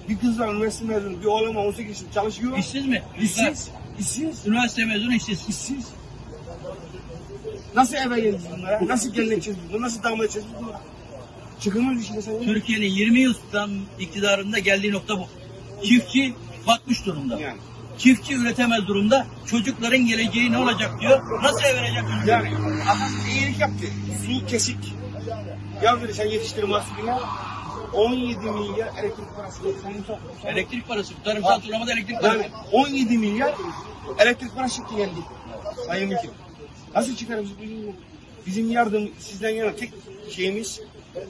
Bir kız var üniversite mezunu, bir oğlan var 18 yaşında çalışıyor. İşsiz mi? İşsiz. İşsiz. Üniversite mezunu işsiz. İşsiz. Nasıl eve geleceğiz bunlara? Nasıl gelineceğiz bunlara? Nasıl damat edeceğiz bunlara? Çıkılmaz bir şey mesela. Türkiye'nin 20 yıl iktidarında geldiği nokta bu. Çiftçi batmış durumda. Yani. Çiftçi üretemez durumda. Çocukların geleceği ne olacak diyor. Nasıl verecek? Yani adam iyilik yaptı. Su kesik. Ya dedi sen yetiştir mahsulüne 17 milyar elektrik parası geldi. Elektrik parası. Tarımsal sulamada elektrik parası. Yani 17 milyar elektrik parası çıktı geldi. Sayın Vekil. Nasıl çıkar bizim yardım sizden yana tek şeyimiz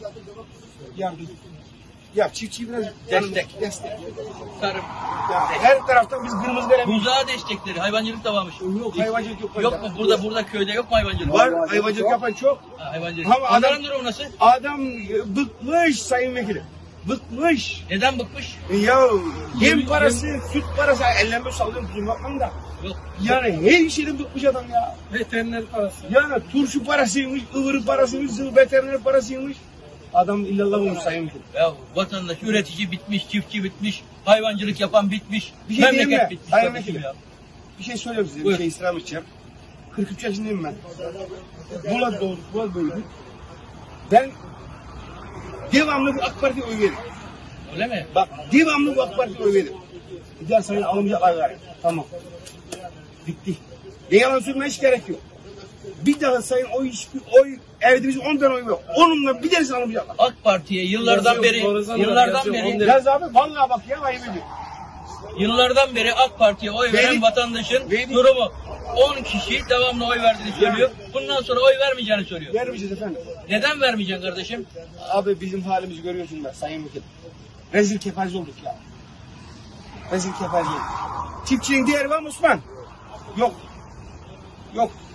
yardım. Ya çiftçi biraz Destek. Destek. Tarım. Ya her taraftan biz kırmızı veremiyoruz. Buzağı destekleri. Hayvancılık da varmış. Yok hayvancılık yok. Yok mu? Burada köyde yok mu hayvancılık? Var hayvancılık yapan çok. Ha, hayvancılık. Ama Onların durumu nasıl? Adam bıkmış Sayın Vekilim. Bıkmış. Neden bıkmış? Ya yem parası, süt parası, ellenme sallıyorum bizim bakmam da. Yok. Yani her şeyden bıkmış adam ya. Veteriner parası. Yani turşu parasıymış, ıvırı parasıymış, veteriner parasıymış. Adam illallah olmuş Sayın Vekilim. Ya vatandaş, üretici bitmiş, çiftçi bitmiş, hayvancılık yapan bitmiş, Bir şey diyeyim memleket mi? bitmiş. Sayın kardeşim Vekilim. ya. Bir şey söyleyeyim size, Buyur. bir şey istirham edeceğim. 43 yaşındayım ben. Bulat doğduk, Bulat büyüdük. Ben devamlı bu AK Parti'ye oy veririm. Öyle mi? Bak devamlı bu AK Parti'ye oy veririm. Bir daha sayın alınmayacaklar gari. Tamam. Bitti. Ne yalan söylemeye hiç gerek yok. Bir daha sayın oy evde bizim 10 tane oy yok. Onunla bir tanesi alınmayacaklar. AK Parti'ye yıllardan beri, Yaz abi vallahi bak ya ayıp ediyor. yıllardan beri AK Parti'ye oy veren Verdik. vatandaşın Verdik. durumu 10 kişi devamlı oy verdiğini söylüyor. Bundan sonra oy vermeyeceğini söylüyor. Vermeyeceğiz efendim. Neden vermeyeceksin kardeşim? Abi bizim halimizi görüyorsun ben Sayın Vekilim. Rezil kepaze olduk ya. Rezil kepaze olduk. Çiftçinin değeri var mı Osman? Yok. Yok.